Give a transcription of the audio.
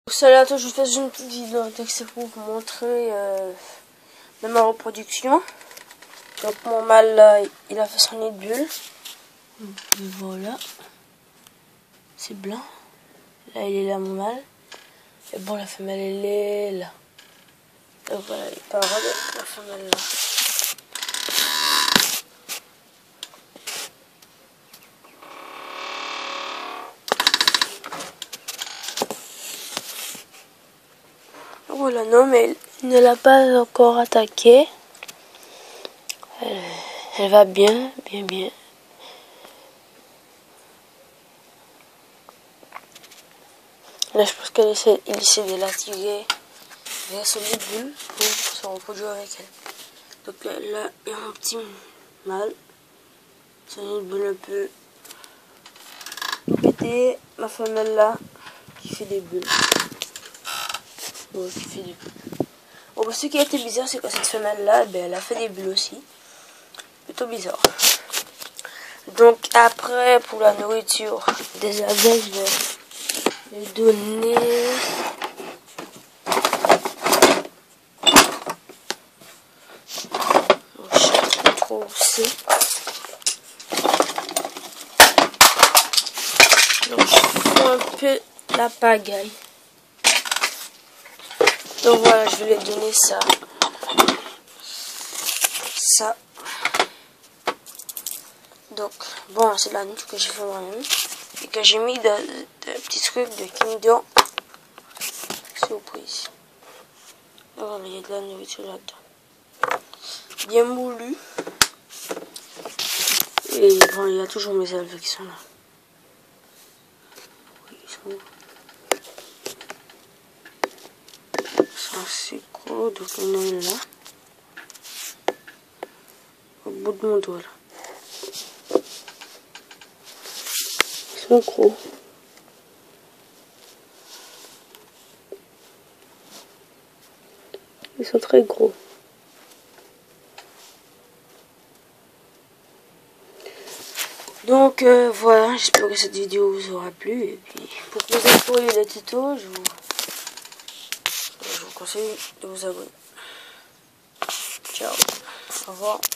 Salut à tous, je fais une petite vidéo en texte pour vous montrer de ma reproduction. Donc mon mâle là, il a fait son nid de bulle. Et voilà, c'est blanc. Là il est là mon mâle. Et bon la femelle elle est là. Donc voilà, il part de la femelle là. Voilà, non mais il ne l'a pas encore attaqué. Elle va bien. Là je pense qu'il essaie de l'attirer vers son nid de bulle pour se reproduire avec elle. Donc là il y a mon petit mâle. Son nid de bulle un peu pété. Ma femelle là qui fait des bulles. Bon, qui fait des bulles. Bon, ce qui a été bizarre, c'est que cette femelle là, elle a fait des bulles aussi. Plutôt bizarre. Donc après, pour la nourriture des abeilles, je vais les donner. Donc, je sais pas trop où c'est. Donc je fais un peu la pagaille. Donc voilà, je vais les donner ça. Ça. Donc, bon, c'est la nourriture que j'ai fait moi-même. Et que j'ai mis dans des petits trucs de Kinder. Surprise. Alors, il y a de la nourriture là-dedans. Bien moulu. Et bon, il y a toujours mes élèves qui sont là. Ils sont assez gros, donc il y en a là. Au bout de mon doigt là. Ils sont gros. Ils sont très gros. Donc voilà, j'espère que cette vidéo vous aura plu. Et puis pour plus d'infos et des tutos, je vous conseille de vous abonner. Ciao. Au revoir.